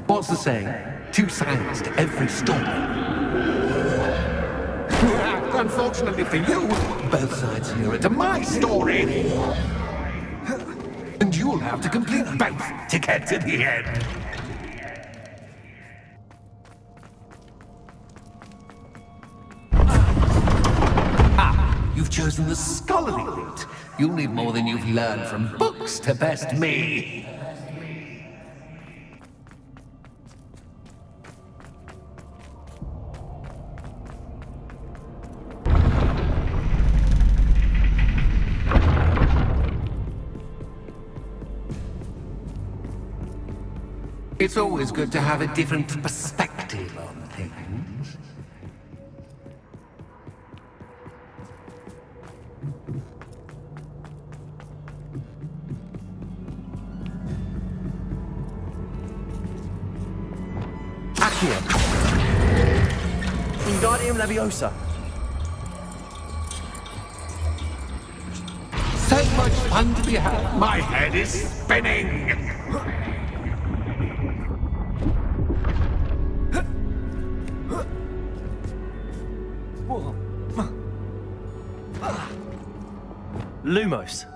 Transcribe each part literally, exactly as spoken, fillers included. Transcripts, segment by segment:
What's the saying? Two sides to every story. Unfortunately for you, both sides here are to my story. And you'll have to complete both to get to the end. Ah, you've chosen the scholarly route. You'll need more than you've learned from books to best me. It's always good to have a different perspective on things. Accio. Wingardium Leviosa. So much fun to be had. My head is spinning. Lumos.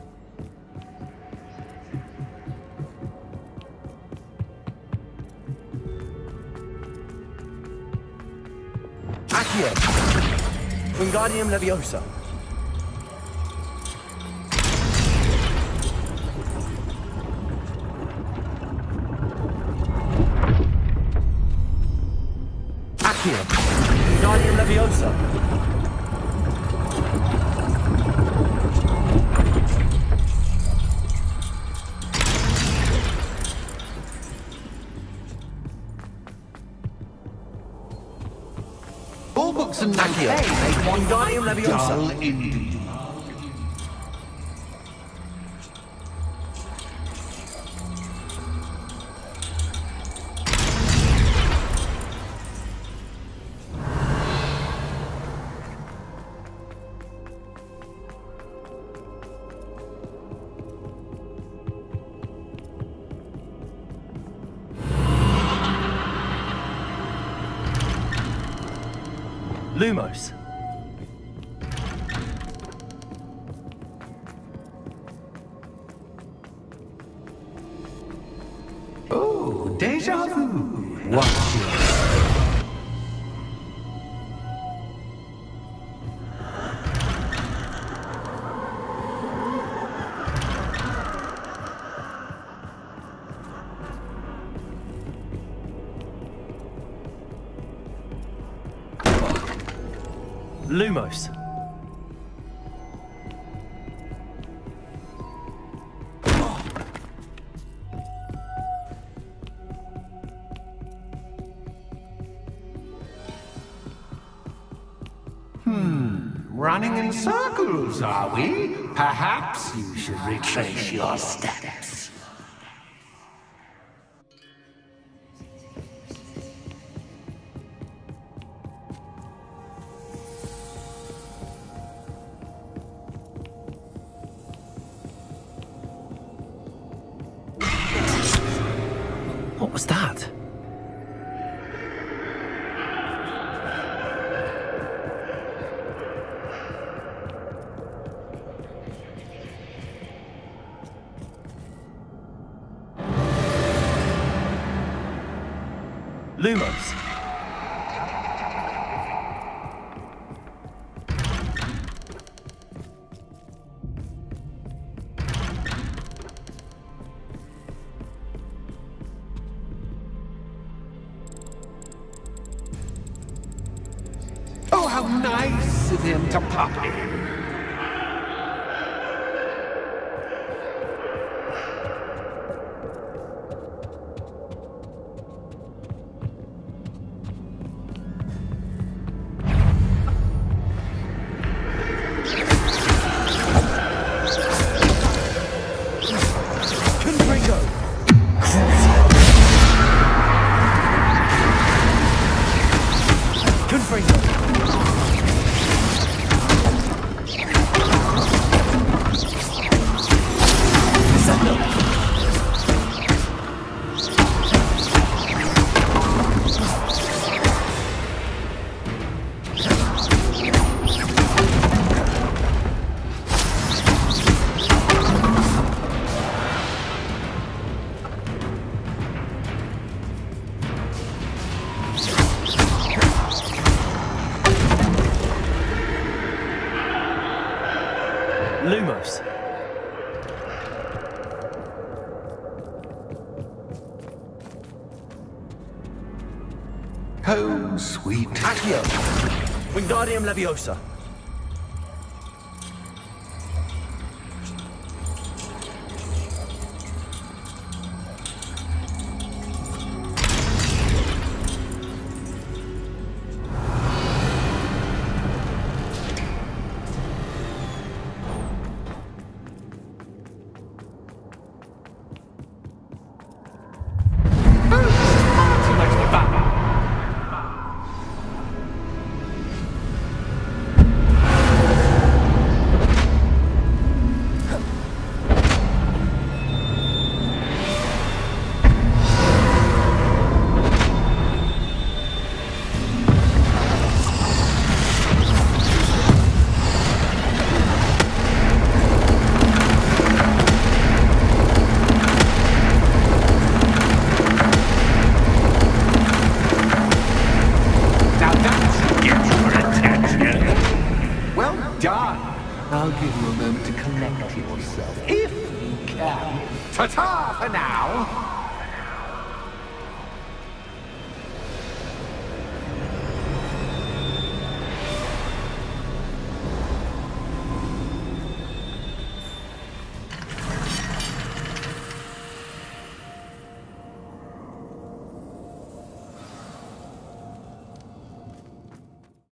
Accio. Wingardium Leviosa. Accio. Wingardium Leviosa. All books and Accio. Hey, Wingardium Leviosa. Dull indeed. Lumos. Oh, deja vu. Watch it. Lumos. Hmm, running in circles, are we? Perhaps you should retrace your steps. What was that? Lumos. Oh, how nice of him to pop in. Home, sweet. Accio. Wingardium Leviosa.